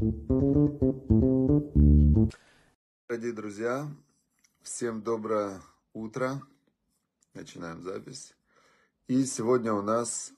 Дорогие друзья, всем доброе утро. Начинаем запись. И сегодня у нас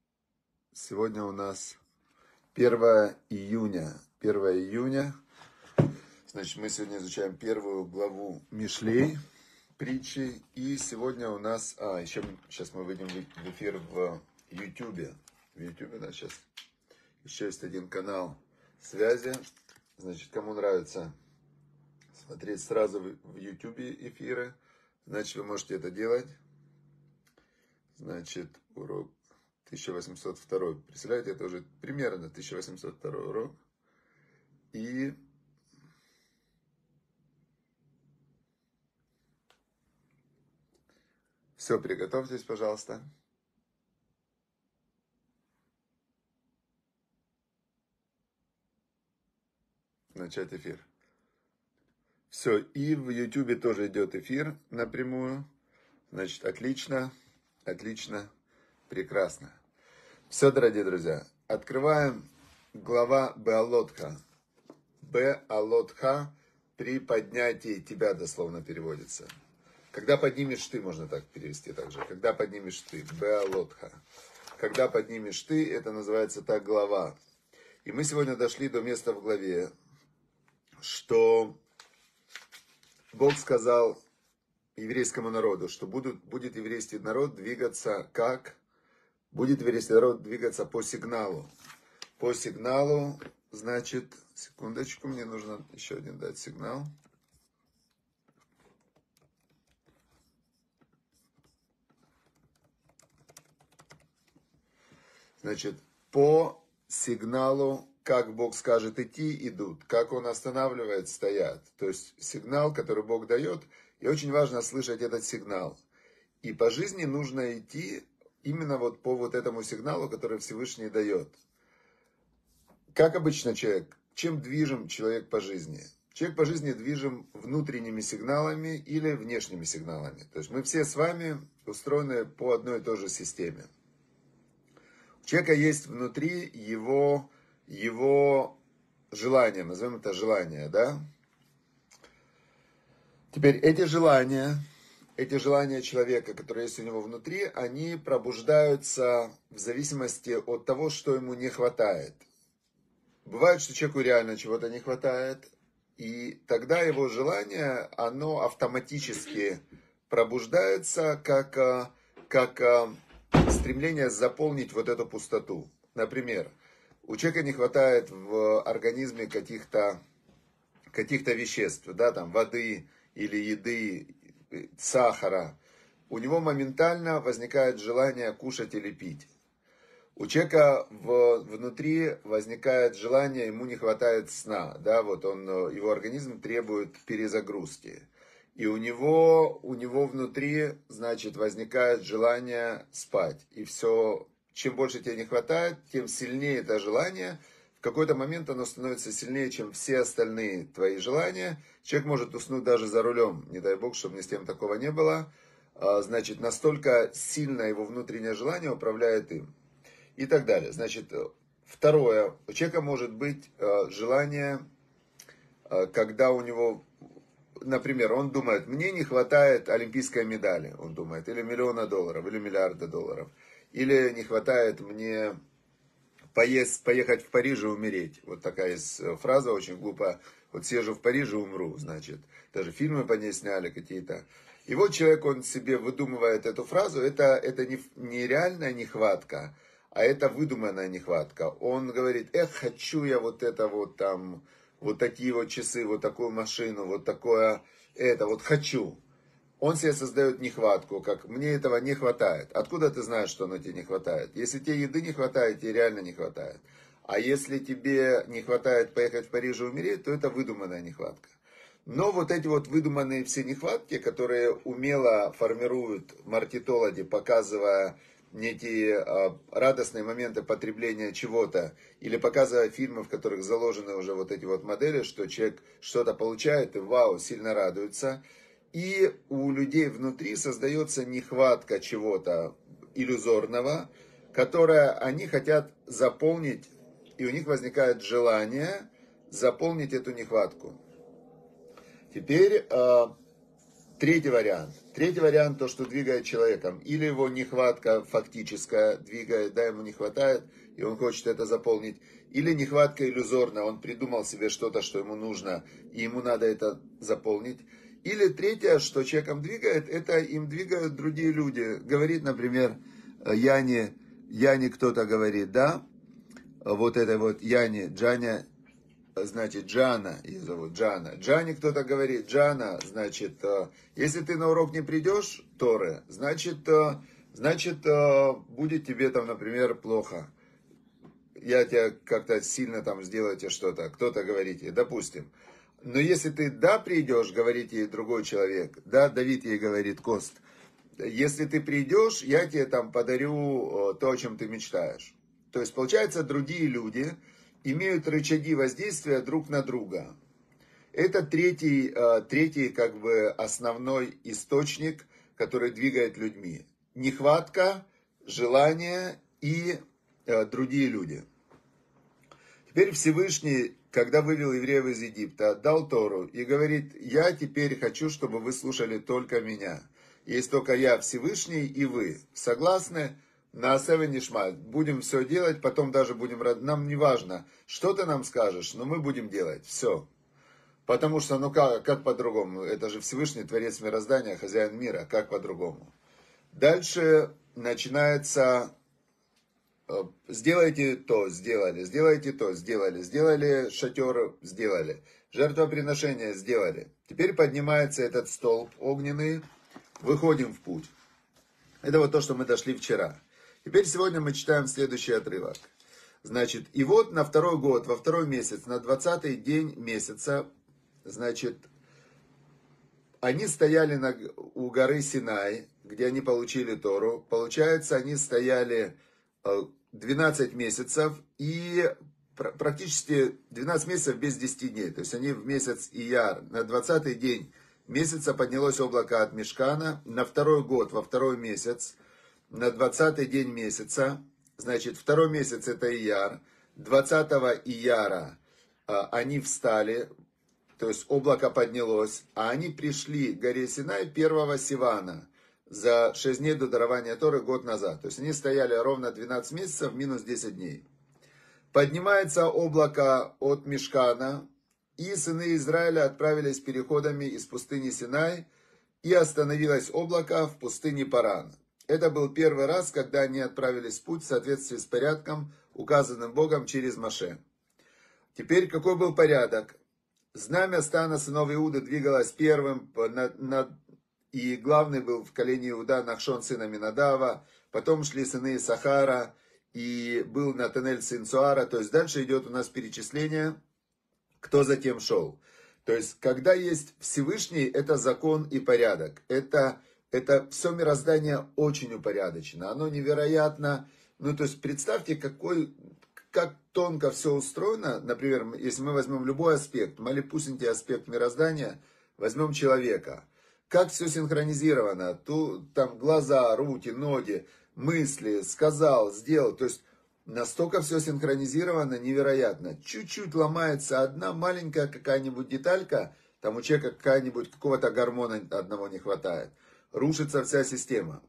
1 июня. 1 июня. Значит, мы сегодня изучаем первую главу Мишлей, притчи. И сегодня у нас... сейчас мы выйдем в эфир в YouTube. В YouTube, да, сейчас еще есть один канал связи. Значит, кому нравится смотреть сразу в YouTube эфиры, значит, вы можете это делать. Значит, урок 1802. Представляете, это уже примерно 1802 урок. И все, приготовьтесь, пожалуйста. Начать эфир. Все, и в YouTube тоже идет эфир напрямую. Значит, отлично, прекрасно. Все, дорогие друзья, открываем глава Беалотха. Беалотха при поднятии тебя дословно переводится. Когда поднимешь ты, можно так перевести также. Когда поднимешь ты, Беалотха. Когда поднимешь ты, это называется так глава. И мы сегодня дошли до места в главе, что Бог сказал еврейскому народу, что будет еврейский народ двигаться как? Будет еврейский народ двигаться по сигналу. По сигналу, значит, секундочку, мне нужно еще один дать сигнал. Значит, по сигналу, как Бог скажет идти, идут. Как Он останавливает, стоят. То есть сигнал, который Бог дает, и очень важно слышать этот сигнал. И по жизни нужно идти именно вот по вот этому сигналу, который Всевышний дает. Как обычно человек, чем движим человек по жизни? Человек по жизни движим внутренними сигналами или внешними сигналами. То есть мы все с вами устроены по одной и той же системе. У человека есть внутри его желания, назовем это желания, да? Теперь эти желания человека, которые есть у него внутри, они пробуждаются в зависимости от того, что ему не хватает. Бывает, что человеку реально чего-то не хватает, и тогда его желание, оно автоматически пробуждается как стремление заполнить вот эту пустоту. Например, у человека не хватает в организме каких-то веществ, да, там воды или еды, сахара. У него моментально возникает желание кушать или пить. У человека внутри возникает желание, ему не хватает сна, да, вот его организм требует перезагрузки. И у него внутри, значит, возникает желание спать. И все, чем больше тебе не хватает, тем сильнее это желание. В какой-то момент оно становится сильнее, чем все остальные твои желания. Человек может уснуть даже за рулем. Не дай Бог, чтобы ни с кем такого не было. Значит, настолько сильно его внутреннее желание управляет им. И так далее. Значит, второе. У человека может быть желание, когда у него... Например, он думает, мне не хватает олимпийской медали, он думает, или $1 миллион, или $1 миллиард, или не хватает мне поехать в Париж и умереть. Вот такая есть фраза очень глупая, вот съезжу в Париж и умру, значит. Даже фильмы по ней сняли какие-то. И вот человек, он себе выдумывает эту фразу, это не реальная нехватка, а это выдуманная нехватка. Он говорит, хочу я вот это вот там... Вот такие вот часы, вот такую машину, вот такое, вот хочу. Он себе создает нехватку, как мне этого не хватает. Откуда ты знаешь, что оно тебе не хватает? Если тебе еды не хватает, тебе реально не хватает. А если тебе не хватает поехать в Париж и умереть, то это выдуманная нехватка. Но вот эти вот выдуманные все нехватки, которые умело формируют маркетологи, показывая некие радостные моменты потребления чего-то, или показывая фильмы, в которых заложены уже вот эти вот модели, что человек что-то получает и вау, сильно радуется. И у людей внутри создается нехватка чего-то иллюзорного, которое они хотят заполнить, и у них возникает желание заполнить эту нехватку. Теперь третий вариант. Третий вариант, то, что двигает человеком. Или его нехватка фактическая двигает, да, ему не хватает, и он хочет это заполнить. Или нехватка иллюзорная, он придумал себе что-то, что ему нужно, и ему надо это заполнить. Или третье, что человеком двигает, это им двигают другие люди. Говорит, например, Яне кто-то говорит, да, вот это вот Яне, Джаня, значит, Джана, ее зовут Джана. Джане кто-то говорит, Джана, значит, если ты на урок не придешь, Торы, значит, будет тебе там, например, плохо. Я тебя как-то сильно там сделаю тебе что-то. Кто-то говорит ей, допустим. Но если ты да придешь, говорит ей другой человек, да, Давид ей говорит, Кост, если ты придешь, я тебе там подарю то, о чем ты мечтаешь. То есть, получается, другие люди имеют рычаги воздействия друг на друга. Это третий как бы основной источник, который двигает людьми. Нехватка, желание и другие люди. Теперь Всевышний, когда вывел евреев из Египта, дал Тору и говорит, я теперь хочу, чтобы вы слушали только меня. Есть только я, Всевышний, и вы. Согласны? На Асеве Нишма. Будем все делать, потом даже будем... Нам не важно, что ты нам скажешь, но мы будем делать. Все. Потому что, ну как по-другому? Это же Всевышний, Творец мироздания, хозяин мира. Как по-другому? Дальше начинается... Сделайте то, сделали, сделайте то, сделали, сделали шатер, сделали, жертвоприношение сделали. Теперь поднимается этот столб огненный, выходим в путь. Это вот то, что мы дошли вчера. Теперь сегодня мы читаем следующий отрывок. Значит, и вот на второй год, во второй месяц, на 20-й день месяца, значит, они стояли у горы Синай, где они получили Тору. Получается, они стояли 12 месяцев и практически 12 месяцев без 10 дней. То есть они в месяц Ияр, на 20-й день месяца поднялось облако от Мишкана. На второй год, во второй месяц, на 20-й день месяца, значит, второй месяц это Ияр. 20-го Ияра они встали, то есть облако поднялось, а они пришли к горе Синай 1-го Сивана. За 6 дней до дарования Торы год назад. То есть они стояли ровно 12 месяцев, минус 10 дней. Поднимается облако от Мишкана, и сыны Израиля отправились переходами из пустыни Синай, и остановилось облако в пустыне Паран. Это был первый раз, когда они отправились в путь в соответствии с порядком, указанным Богом через Моше. Теперь какой был порядок? Знамя стана сынов Иуды двигалось первым и главный был в колене Иуда Нахшон сын Аминадава, потом шли сыны Исахара, и был Натанель сын Суара. То есть дальше идет у нас перечисление, кто затем шел. То есть, когда есть Всевышний, это закон и порядок. Это все мироздание очень упорядочено. Оно невероятно. Ну, то есть, представьте, как тонко все устроено. Например, если мы возьмем любой аспект, малепусенький аспект мироздания, возьмем человека. Как все синхронизировано, там глаза, руки, ноги, мысли, сказал, сделал. То есть настолько все синхронизировано, невероятно. Чуть-чуть ломается одна маленькая какая-нибудь деталька, там у человека какого-то гормона одного не хватает. Рушится вся система.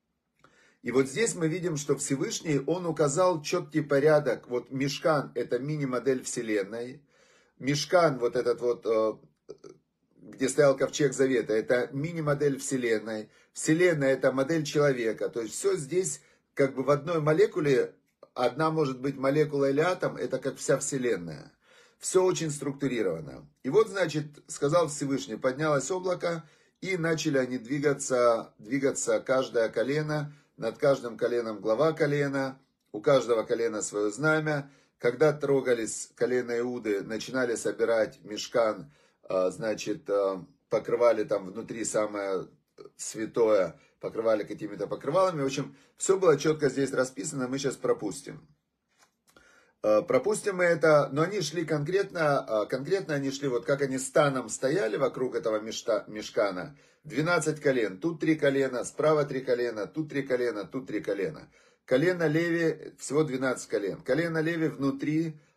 И вот здесь мы видим, что Всевышний, он указал четкий порядок. Вот Мишкан, это мини-модель Вселенной. Мишкан, вот этот вот... где стоял ковчег завета, это мини-модель Вселенной. Вселенная это модель человека. То есть все здесь как бы в одной молекуле, одна может быть молекула или атом, это как вся Вселенная. Все очень структурировано. И вот, значит, сказал Всевышний, поднялось облако, и начали они двигаться каждое колено, над каждым коленом глава колена, у каждого колена свое знамя. Когда трогались колено Иуды, начинали собирать мишкан, значит, покрывали там внутри самое святое, покрывали какими-то покрывалами. В общем, все было четко здесь расписано, мы сейчас пропустим. Пропустим мы это, но они шли конкретно они шли, вот как они станом стояли вокруг этого мишкана, 12 колен, тут 3 колена, справа 3 колена, тут 3 колена, тут 3 колена. Колено Леви, всего 12 колен. Колено Леви внутри,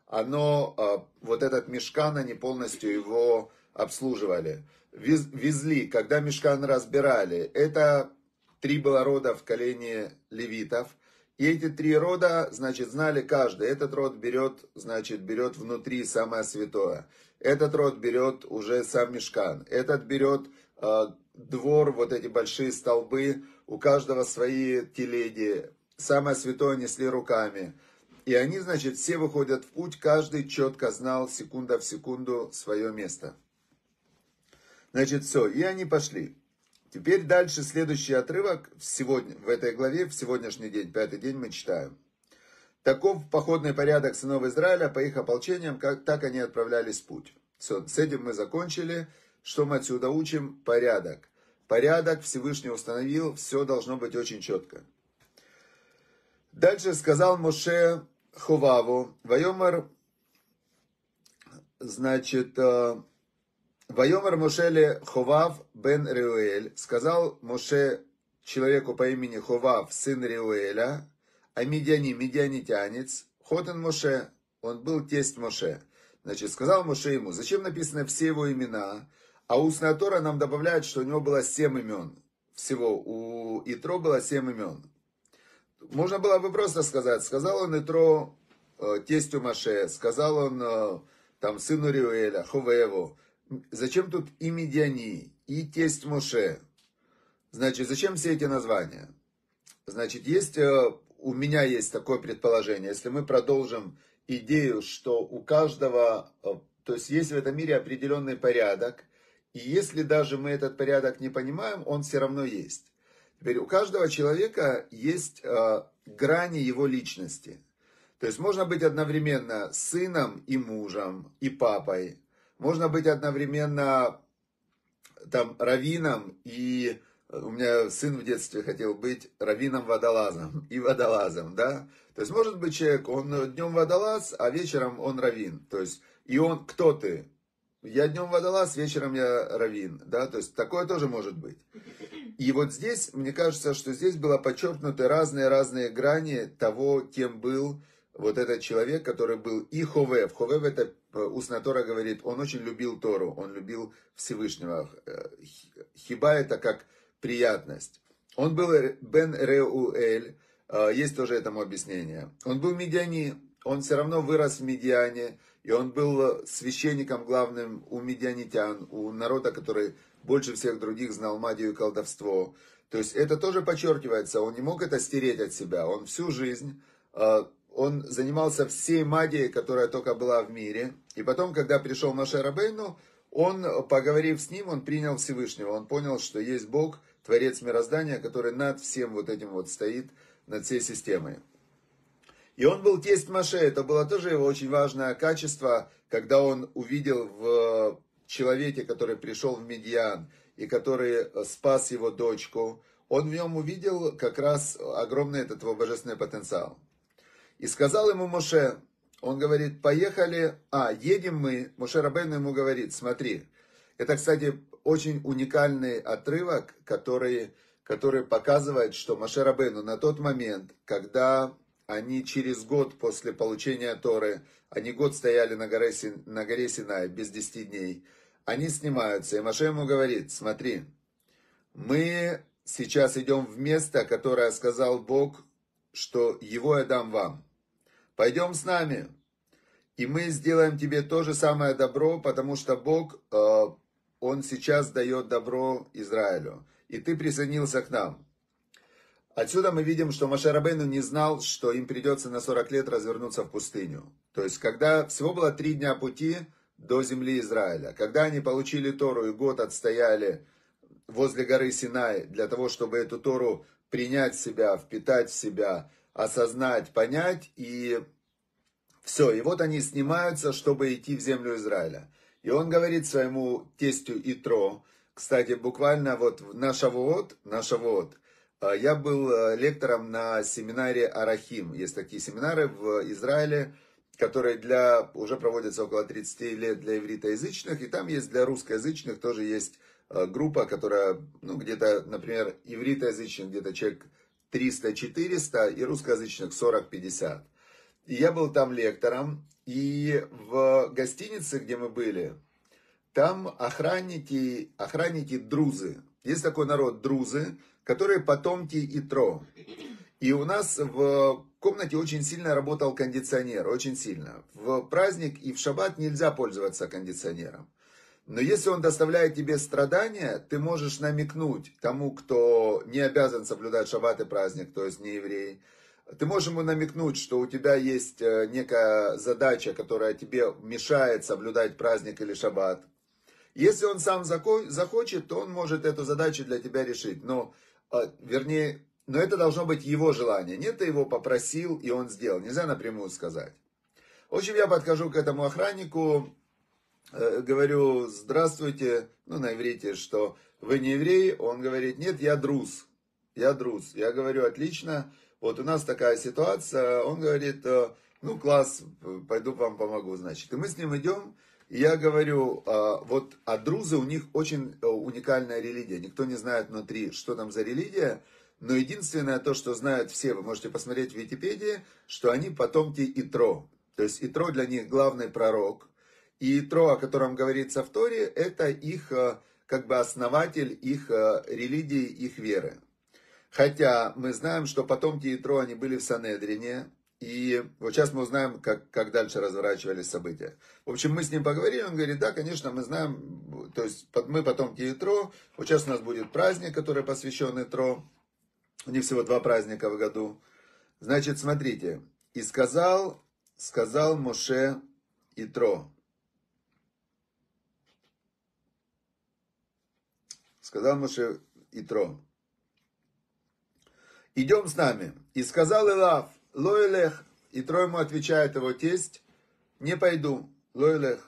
вот этот мишкан, они полностью его обслуживали. Везли, когда мишкан разбирали, это 3 было рода в колене левитов. И эти 3 рода, значит, знали каждый. Этот род берет, значит, берет внутри самое святое. Этот род берет уже сам мишкан. Этот берет двор, вот эти большие столбы. У каждого свои телеги. Самое святое несли руками. И они, значит, все выходят в путь. Каждый четко знал секунда в секунду свое место. Значит, все. И они пошли. Теперь дальше следующий отрывок сегодня, в этой главе, в сегодняшний день, 5-й день мы читаем. Таков походный порядок сынов Израиля по их ополчениям, так они отправлялись в путь. Все, с этим мы закончили. Что мы отсюда учим? Порядок. Порядок Всевышний установил, все должно быть очень четко. Дальше сказал Моше Ховаву, Вайомар, значит, Вайомар Мошеле Ховав бен Реуэль, сказал Моше человеку по имени Ховав, сын Реуэля, а медианитянец, Хотен Моше, он был тесть Моше. Значит, сказал Моше ему, зачем написаны все его имена, а устная Тора нам добавляет, что у него было 7 имен. Всего у Итро было 7 имен. Можно было бы просто сказать, сказал он Итро тестю Моше, сказал он там сыну Реуэля, Ховеву. Зачем тут и Медиани, и тесть Моше? Значит, зачем все эти названия? Значит, у меня есть такое предположение, если мы продолжим идею, что у каждого, то есть в этом мире определенный порядок, и если даже мы этот порядок не понимаем, он все равно есть. Теперь у каждого человека есть грани его личности. То есть можно быть одновременно сыном и мужем, и папой. Можно быть одновременно там раввином, и у меня сын в детстве хотел быть раввином-водолазом и водолазом, да. То есть может быть человек, он днем водолаз, а вечером он раввин. То есть, и он, кто ты? Я днем водолаз, вечером я раввин, да, то есть такое тоже может быть. И вот здесь, мне кажется, что здесь было подчеркнуты разные грани того, кем был вот этот человек, который был и Ховев. Ховев, это устная Тора говорит, он очень любил Тору, он любил Всевышнего. Хиба это как приятность. Он был Бен Реуэль, есть тоже этому объяснение. Он был медиани, он все равно вырос в Медиане, и он был священником главным у медианитян, у народа, который больше всех других знал магию и колдовство. То есть это тоже подчеркивается, он не мог это стереть от себя, он всю жизнь... Он занимался всей магией, которая только была в мире. И потом, когда пришел Моше Рабейну, он, поговорив с ним, он принял Всевышнего. Он понял, что есть Бог, Творец мироздания, который над всем вот этим вот стоит, над всей системой. И он был тесть Моше. Это было тоже его очень важное качество, когда он увидел в человеке, который пришел в Медиан, и который спас его дочку, он в нем увидел как раз огромный этот его божественный потенциал. И сказал ему Моше, он говорит, поехали, едем мы. Моше Рабейну ему говорит, смотри. Это, кстати, очень уникальный отрывок, который показывает, что Моше Рабейну на тот момент, когда они через год после получения Торы, они год стояли на горе Синай без 10 дней, они снимаются. И Моше ему говорит, смотри, мы сейчас идем в место, которое сказал Бог, что его я дам вам. Пойдем с нами, и мы сделаем тебе то же самое добро, потому что Бог, Он сейчас дает добро Израилю, и ты присоединился к нам. Отсюда мы видим, что Моше Рабейну не знал, что им придется на 40 лет развернуться в пустыню. То есть, когда всего было 3 дня пути до земли Израиля, когда они получили Тору и год отстояли возле горы Синай для того, чтобы эту Тору принять в себя, впитать в себя, осознать, понять, и все. И вот они снимаются, чтобы идти в землю Израиля. И он говорит своему тестю Итро, кстати, буквально вот на Шавуот, я был лектором на семинаре Арахим. Есть такие семинары в Израиле, которые уже проводятся около 30 лет для ивритоязычных, и там есть для русскоязычных тоже есть группа, которая, где-то, например, ивритоязычных где-то человек 300-400 и русскоязычных 40-50. И я был там лектором, И в гостинице, где мы были, там охранники друзы. Есть такой народ друзы, которые потомки Итро. И у нас в комнате очень сильно работал кондиционер, очень сильно. В праздник и в шаббат нельзя пользоваться кондиционером. Но если он доставляет тебе страдания, ты можешь намекнуть тому, кто не обязан соблюдать шаббат и праздник, то есть не еврей. Ты можешь ему намекнуть, что у тебя есть некая задача, которая тебе мешает соблюдать праздник или шаббат. Если он сам захочет, то он может эту задачу для тебя решить. Но это должно быть его желание. Нет, ты его попросил, и он сделал. Нельзя напрямую сказать. В общем, я подхожу к этому охраннику, говорю: здравствуйте, на иврите, что вы не еврей. Он говорит: нет, я друз. Я друз. Я говорю: отлично, вот у нас такая ситуация. Он говорит: класс, пойду вам помогу, значит. И мы с ним идем. И я говорю: друзы, у них очень уникальная религия. Никто не знает внутри, что там за религия. Но единственное то, что знают все, вы можете посмотреть в Википедии, что они потомки Итро. То есть Итро для них главный пророк. И Итро, о котором говорится в Торе, это их основатель их религии, их веры. Хотя мы знаем, что потомки Итро, они были в Санедрине. И вот сейчас мы узнаем, как дальше разворачивались события. В общем, мы с ним поговорили, он говорит: да, конечно, мы знаем, то есть мы потомки Итро. Вот сейчас у нас будет праздник, который посвящен Итро. У них всего 2 праздника в году. Значит, смотрите. И сказал Моше Итро. Сказал Моше Итро: идем с нами. И сказал Илав: лоэлех. Итро ему отвечает его тесть: не пойду. Лоэлех.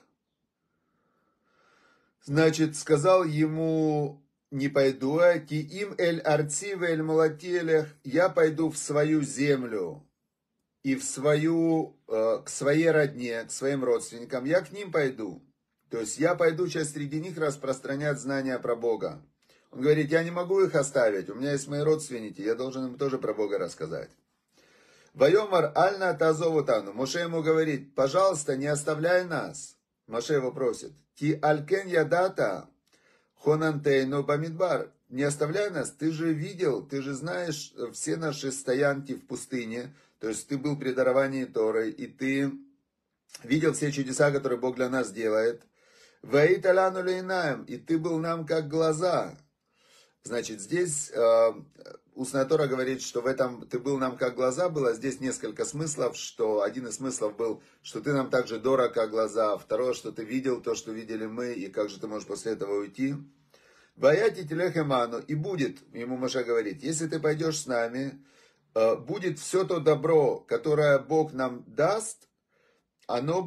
Значит, сказал ему: не пойду, им эль арци эль молотелех, я пойду в свою землю и к своей родне, к своим родственникам, я к ним пойду. То есть я пойду сейчас среди них распространять знания про Бога. Он говорит: я не могу их оставить, у меня есть мои родственники, я должен им тоже про Бога рассказать. Вайомар альна тазову тану. Моше ему говорит: пожалуйста, не оставляй нас. Моше его просит: ки алькен ядата хонантейну бамидбар. Не оставляй нас, ты же видел, ты же знаешь все наши стоянки в пустыне. То есть ты был при даровании Торы, и ты видел все чудеса, которые Бог для нас делает. Ваиталяну лейнаем, и ты был нам как глаза. Значит, здесь устная Тора говорит, что в этом ты был нам как глаза, было здесь несколько смыслов, что один из смыслов был, что ты нам так же дорог, как глаза. Второе, что ты видел то, что видели мы, и как же ты можешь после этого уйти. Ваяти телехеману, и будет, ему Моше говорит, если ты пойдешь с нами, будет все то добро, которое Бог нам даст, оно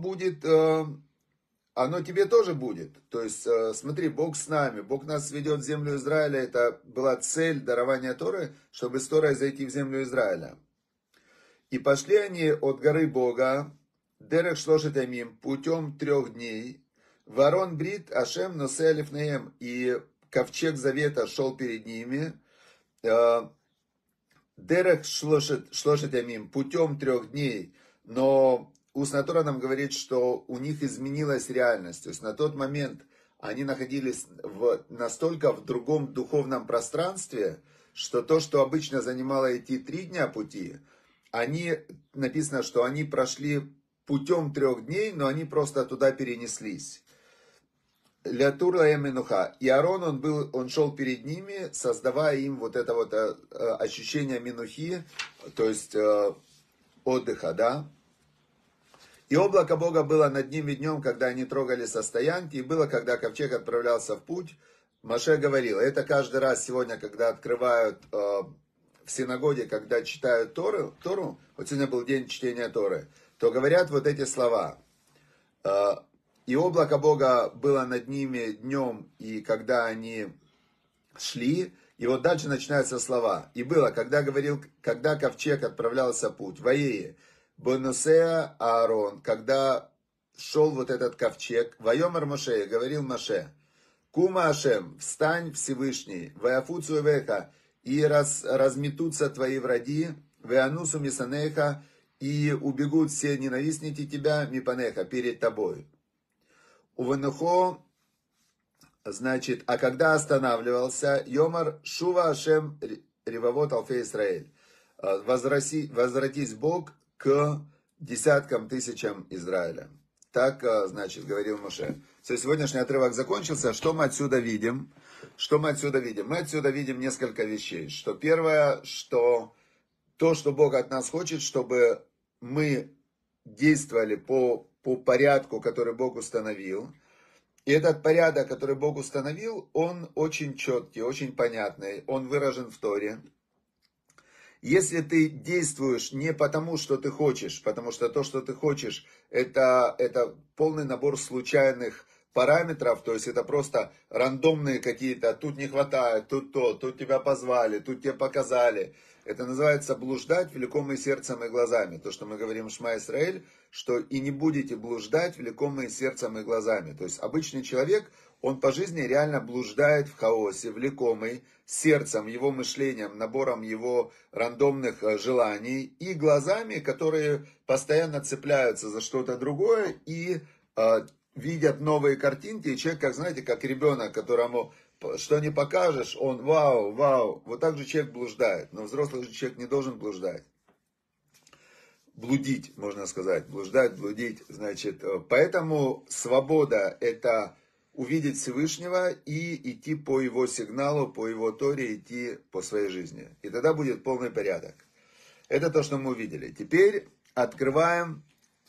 тебе тоже будет. То есть, смотри, Бог с нами, Бог нас ведет в землю Израиля, это была цель дарования Торы, чтобы с Торой зайти в землю Израиля. И пошли они от горы Бога, Дерех Шлошет Ямим, путем 3 дней, Ворон Брит Ашем Носе Лифнеем, и ковчег завета шел перед ними, Дерех Шлошет Ямим, путем 3 дней, но устная Тора нам говорит, что у них изменилась реальность. То есть на тот момент они находились настолько в другом духовном пространстве, что то, что обычно занимало идти 3 дня пути, написано, что они прошли путем 3 дней, но они просто туда перенеслись. Ля Тура и Менуха. И Аарон, он шел перед ними, создавая им вот это вот ощущение Менухи, то есть отдыха, да. И облако Бога было над ними днем, когда они трогали со стоянки, и было, когда ковчег отправлялся в путь. Моше говорил, это каждый раз сегодня, когда открывают в синагоге, когда читают Тору, вот сегодня был день чтения Торы, то говорят вот эти слова. И облако Бога было над ними днем, и когда они шли, и вот дальше начинаются слова. И было, когда ковчег отправлялся в путь, воее, Бонусея Аарон, когда шел вот этот ковчег, Вайомар Моше, говорил Моше, Кума Ашем, встань Всевышний, Ваяфуцу Веха, и разметутся твои враги, Веанусу Мисанеха, и убегут все ненавистники тебя, мипанеха, перед тобой. Увенухо, значит, а когда останавливался, Йомар Шува Ашем Ревавот Алфе Исраэль. Возвратись Бог к десяткам тысячам Израиля. Так, значит, говорил Моше. Все, сегодняшний отрывок закончился. Что мы отсюда видим? Что мы отсюда видим? Мы отсюда видим несколько вещей. Что первое, что то, что Бог от нас хочет, чтобы мы действовали по порядку, который Бог установил. И этот порядок, который Бог установил, он очень четкий, очень понятный. Он выражен в Торе. Если ты действуешь не потому, что ты хочешь, потому что то, что ты хочешь, это полный набор случайных параметров, то есть это просто рандомные какие-то, тут не хватает, тут то, тут тебя позвали, тут тебе показали. Это называется блуждать влекомые сердцем и глазами. То, что мы говорим в Шма Исраэль, что и не будете блуждать влекомые сердцем и глазами. То есть обычный человек, он по жизни реально блуждает в хаосе, влекомый сердцем, его мышлением, набором его рандомных желаний и глазами, которые постоянно цепляются за что-то другое и видят новые картинки. И человек, как знаете, как ребенок, которому что не покажешь, он вау, вау. Вот так же человек блуждает. Но взрослый же человек не должен блуждать. Блудить, можно сказать. Блуждать, блудить. Значит, поэтому свобода – это увидеть Всевышнего и идти по его сигналу, по его Торе, идти по своей жизни. И тогда будет полный порядок. Это то, что мы увидели. Теперь открываем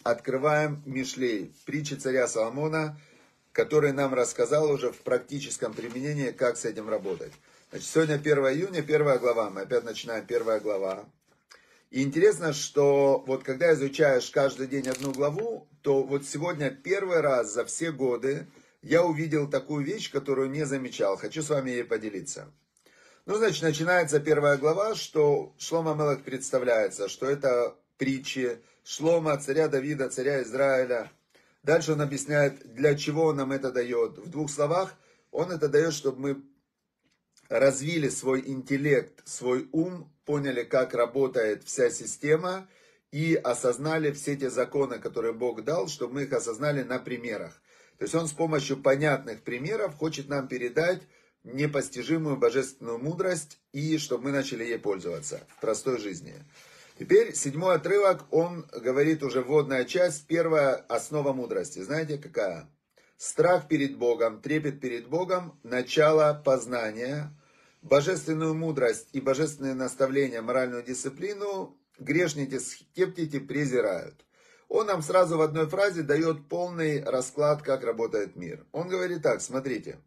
Мишлей, притчи царя Соломона, который нам рассказал уже в практическом применении, как с этим работать. Значит, сегодня 1 июня, 1 глава. Мы опять начинаем 1 глава. И интересно, что вот когда изучаешь каждый день одну главу, то вот сегодня первый раз за все годы я увидел такую вещь, которую не замечал. Хочу с вами ей поделиться. Ну, значит, начинается 1 глава, что Шломо Мелех представляется, что это притчи Шлома, царя Давида, царя Израиля. Дальше он объясняет, для чего он нам это дает. В 2 словах он это дает, чтобы мы развили свой интеллект, свой ум, поняли, как работает вся система и осознали все те законы, которые Бог дал, чтобы мы их осознали на примерах. То есть он с помощью понятных примеров хочет нам передать непостижимую божественную мудрость и чтобы мы начали ей пользоваться в простой жизни. Теперь 7 отрывок, он говорит уже вводная часть, первая основа мудрости. Знаете какая? Страх перед Богом, трепет перед Богом, начало познания, божественную мудрость и божественные наставления, моральную дисциплину грешники, скептики презирают. Он нам сразу в одной фразе дает полный расклад, как работает мир. Он говорит так, смотрите.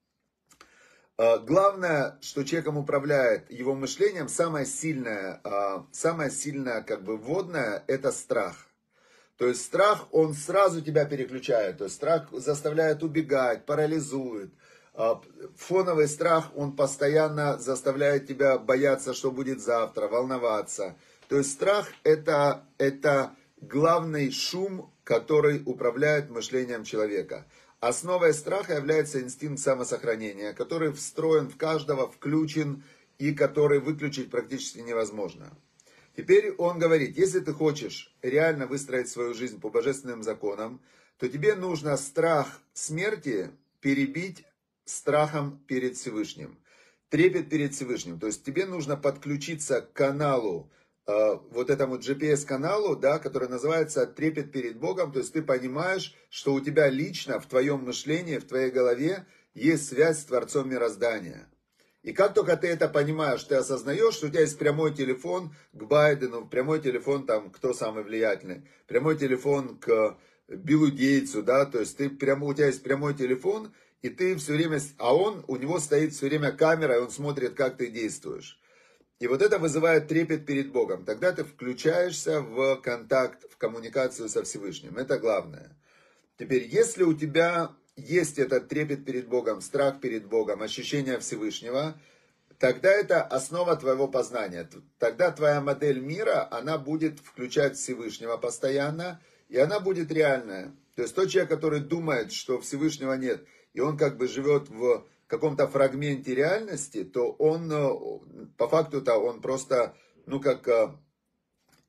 Главное, что человеком управляет его мышлением, самое сильное как бы вводное, это страх. То есть страх, он сразу тебя переключает. То есть страх заставляет убегать, парализует. Фоновый страх, он постоянно заставляет тебя бояться, что будет завтра, волноваться. То есть страх это главный шум, который управляет мышлением человека. Основой страха является инстинкт самосохранения, который встроен в каждого, включен и который выключить практически невозможно. Теперь он говорит, если ты хочешь реально выстроить свою жизнь по божественным законам, то тебе нужно страх смерти перебить страхом перед Всевышним. Трепет перед Всевышним. То есть тебе нужно подключиться к каналу, вот этому GPS-каналу, да, который называется «Трепет перед Богом», то есть ты понимаешь, что у тебя лично, в твоем мышлении, в твоей голове есть связь с Творцом мироздания. И как только ты это понимаешь, ты осознаешь, что у тебя есть прямой телефон к Байдену, прямой телефон, там, кто самый влиятельный, прямой телефон к Биллу Гейтсу, да, то есть у тебя есть прямой телефон, и ты все время, у него стоит все время камера, и он смотрит, как ты действуешь. И вот это вызывает трепет перед Богом. Тогда ты включаешься в контакт, в коммуникацию со Всевышним. Это главное. Теперь, если у тебя есть этот трепет перед Богом, страх перед Богом, ощущение Всевышнего, тогда это основа твоего познания. Тогда твоя модель мира, она будет включать Всевышнего постоянно, и она будет реальная. То есть тот человек, который думает, что Всевышнего нет, и он как бы живет в каком-то фрагменте реальности, то он, по факту-то, он просто,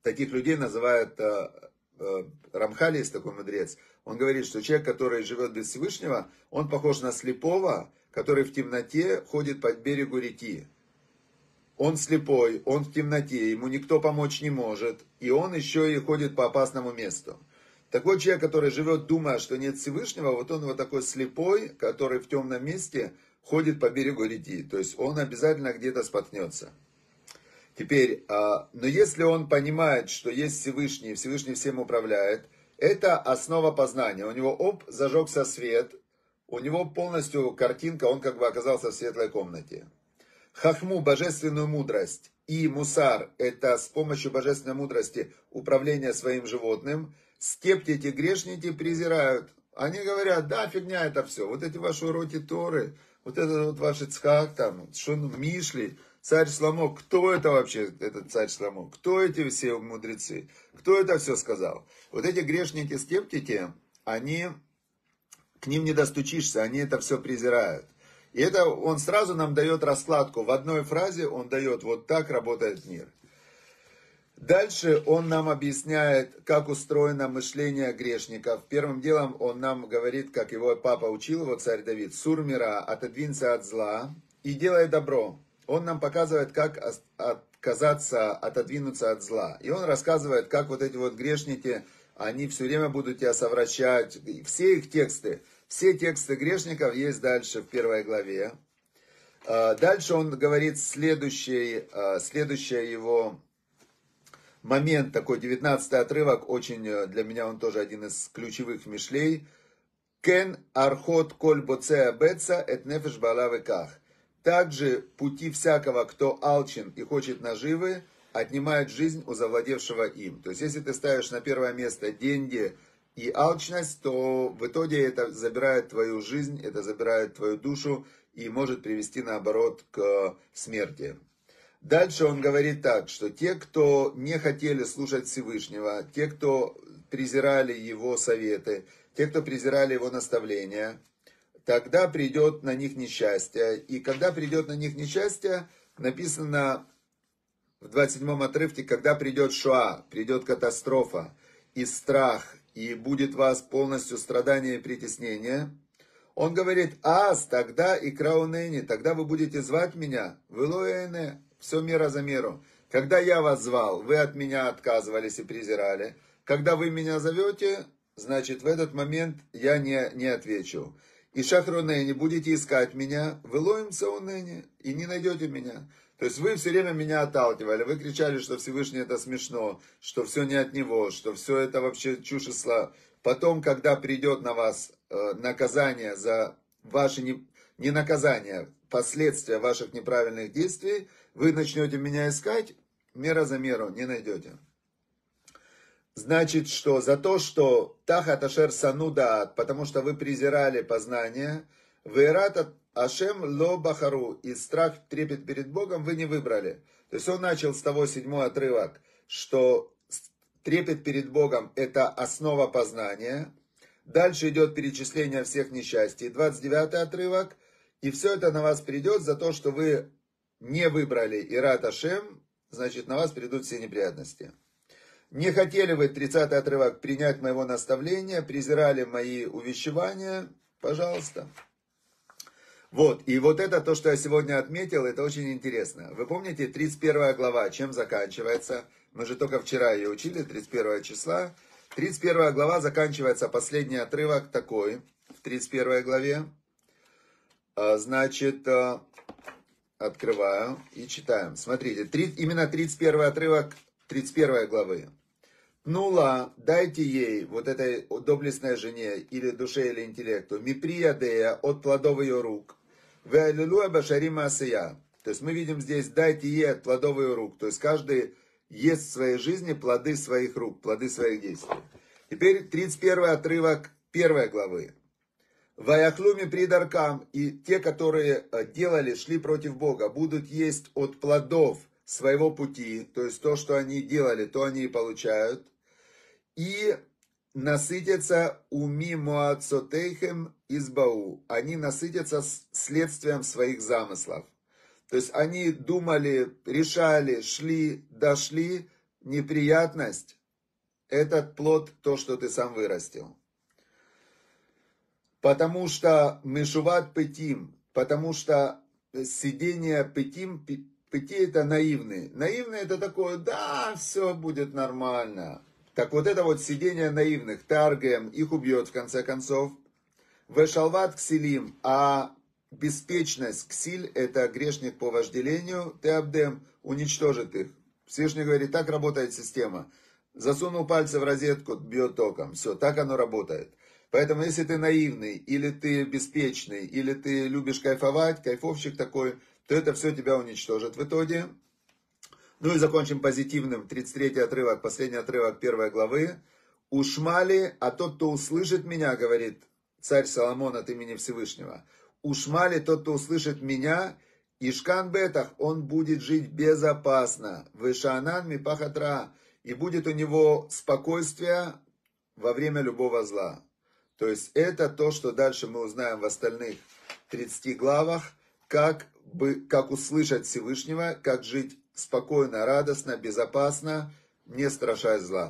таких людей называют, Рамхаль есть такой мудрец, он говорит, что человек, который живет без Всевышнего, он похож на слепого, который в темноте ходит по берегу реки. Он слепой, он в темноте, ему никто помочь не может, и он еще и ходит по опасному месту. Такой человек, который живет, думая, что нет Всевышнего, вот он вот такой слепой, который в темном месте ходит по берегу реки. То есть он обязательно где-то споткнется. Теперь, но если он понимает, что есть Всевышний, и Всевышний всем управляет, это основа познания. У него, зажегся свет, у него полностью картинка, он как бы оказался в светлой комнате. Хахму, божественную мудрость, и мусар, это с помощью божественной мудрости управление своим животным, скептики, грешники презирают. Они говорят, да, фигня это все, вот эти ваши уроки Торы, вот это вот ваш Ицхак, там, Мишли, царь Шломо, кто это вообще, этот царь Шломо, кто эти все мудрецы, кто это все сказал? Вот эти грешники-скептики, к ним не достучишься, они это все презирают. И это он сразу нам дает раскладку. В одной фразе он дает, вот так работает мир. Дальше он нам объясняет, как устроено мышление грешников. Первым делом он нам говорит, как его папа учил, его царь Давид, «Сур мира, отодвинься от зла и делай добро». Он нам показывает, как отодвинуться от зла. И он рассказывает, как вот эти вот грешники, они все время будут тебя совращать. Все их тексты. Все тексты грешников есть дальше в первой главе. Дальше он говорит следующий его момент, такой 19-й отрывок, очень для меня он тоже один из ключевых мишлей. «Кен архот коль боцея беца эт нефеш баала веках». Также пути всякого, кто алчен и хочет наживы, отнимают жизнь у завладевшего им. То есть, если ты ставишь на первое место деньги и алчность, то в итоге это забирает твою жизнь, это забирает твою душу и может привести, наоборот, к смерти. Дальше он говорит так, что те, кто не хотели слушать Всевышнего, те, кто презирали его советы, те, кто презирали его наставления, тогда придет на них несчастье. И когда придет на них несчастье, написано в 27-м отрывке, когда придет шоа, придет катастрофа и страх, и будет вас полностью страдание и притеснение. Он говорит, тогда и краунени, тогда вы будете звать меня, вылоэне, все мера за меру. Когда я вас звал, вы от меня отказывались и презирали. Когда вы меня зовете, значит в этот момент я не отвечу. И шахрунени, будете искать меня, вылоем саунени, и не найдете меня. То есть вы все время меня отталкивали, вы кричали, что Всевышний это смешно, что все не от него, что все это вообще чушь и слава. Потом, когда придет на вас наказание за ваши, не наказание, последствия ваших неправильных действий, вы начнете меня искать, мера за меру не найдете. Значит, что за то, что тахат ашер сануда, потому что вы презирали познание, вейрат ашем ло бахару, и страх, трепет перед Богом вы не выбрали. То есть он начал с того 7-й отрывок, что трепет перед Богом это основа познания. Дальше идет перечисление всех несчастий. 29-й отрывок, и все это на вас придет за то, что вы не выбрали ират ашем, значит на вас придут все неприятности. Не хотели вы, 30-й отрывок, принять моего наставления, презирали мои увещевания, пожалуйста. Вот, и вот это то, что я сегодня отметил, это очень интересно. Вы помните, 31 глава, чем заканчивается? Мы же только вчера ее учили, 31 числа. 31 глава заканчивается, последний отрывок такой, в 31 главе. Значит, открываю и читаем. Смотрите, именно 31 отрывок 31 главы. Нула, дайте ей, вот этой доблестной жене, или душе, или интеллекту, миприядея, от плодов ее рук, веалилуя башарима асия. То есть мы видим здесь, дайте ей от плодов ее рук. То есть каждый ест в своей жизни плоды своих рук, плоды своих действий. Теперь 31 отрывок 1 главы. Ваяхлуми придаркам, и те, которые делали, шли против Бога, будут есть от плодов своего пути, то есть то, что они делали, то они и получают. И насытятся уми моацотейхем избау. Они насытятся следствием своих замыслов. То есть они думали, решали, шли, дошли, неприятность, этот плод, то, что ты сам вырастил. Потому что мешуват петим, потому что сидение петим, пети это наивный. Наивный это такое, да, все будет нормально. Так вот это вот сидение наивных, таргем, их убьет в конце концов. Вешалват ксилим, а беспечность ксиль, это грешник по вожделению, теабдем, уничтожит их. Всевышний говорит, так работает система. Засунул пальцы в розетку, бьет током. Все, так оно работает. Поэтому, если ты наивный, или ты беспечный, или ты любишь кайфовать, кайфовщик такой, то это все тебя уничтожит в итоге. Ну и закончим позитивным. 33-й отрывок, последний отрывок 1 главы. Ушмали, а тот, кто услышит меня, говорит царь Соломон от имени Всевышнего. Ушмали, тот, кто услышит меня, Ишкан Бетах, он будет жить безопасно. Вышанан мипахатра, и будет у него спокойствие во время любого зла. То есть это то, что дальше мы узнаем в остальных 30 главах, как услышать Всевышнего, как жить спокойно, радостно, безопасно, не страшась зла.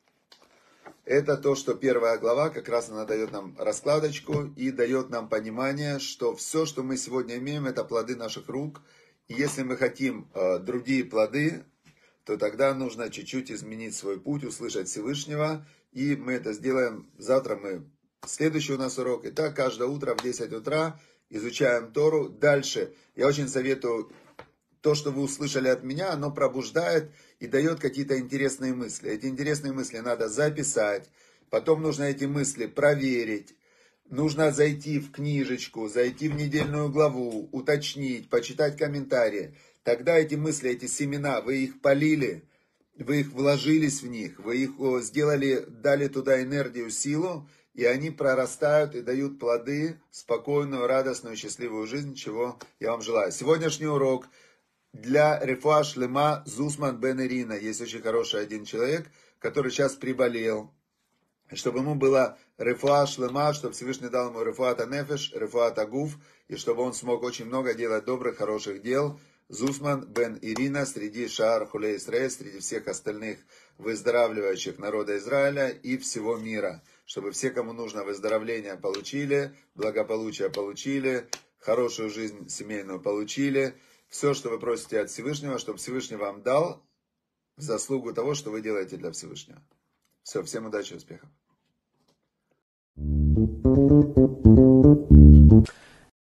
Это то, что 1 глава, как раз она дает нам раскладочку и дает нам понимание, что все, что мы сегодня имеем, это плоды наших рук. И если мы хотим другие плоды, то тогда нужно чуть-чуть изменить свой путь, услышать Всевышнего. И мы это сделаем завтра. Следующий у нас урок. Итак, каждое утро в 10 утра изучаем Тору. Дальше я очень советую, то, что вы услышали от меня, оно пробуждает и дает какие-то интересные мысли. Эти интересные мысли надо записать. Потом нужно эти мысли проверить. Нужно зайти в книжечку, зайти в недельную главу, уточнить, почитать комментарии. Тогда эти мысли, эти семена, вы их полили, вы их вложились в них, вы их сделали, дали туда энергию, силу, и они прорастают и дают плоды, спокойную, радостную, счастливую жизнь, чего я вам желаю. Сегодняшний урок для рефуа шлема Зусман бен Ирина. Есть очень хороший один человек, который сейчас приболел. Чтобы ему было рефуа шлема, чтобы Всевышний дал ему рефуата нефеш, рефуата гуф, и чтобы он смог очень много делать добрых, хороших дел. Зусман бен Ирина среди шаар хулей Исраэль, среди всех остальных выздоравливающих народа Израиля и всего мира. Чтобы все, кому нужно выздоровление, получили, благополучие получили, хорошую жизнь семейную получили. Все, что вы просите от Всевышнего, чтобы Всевышний вам дал в заслугу того, что вы делаете для Всевышнего. Все, всем удачи и успехов.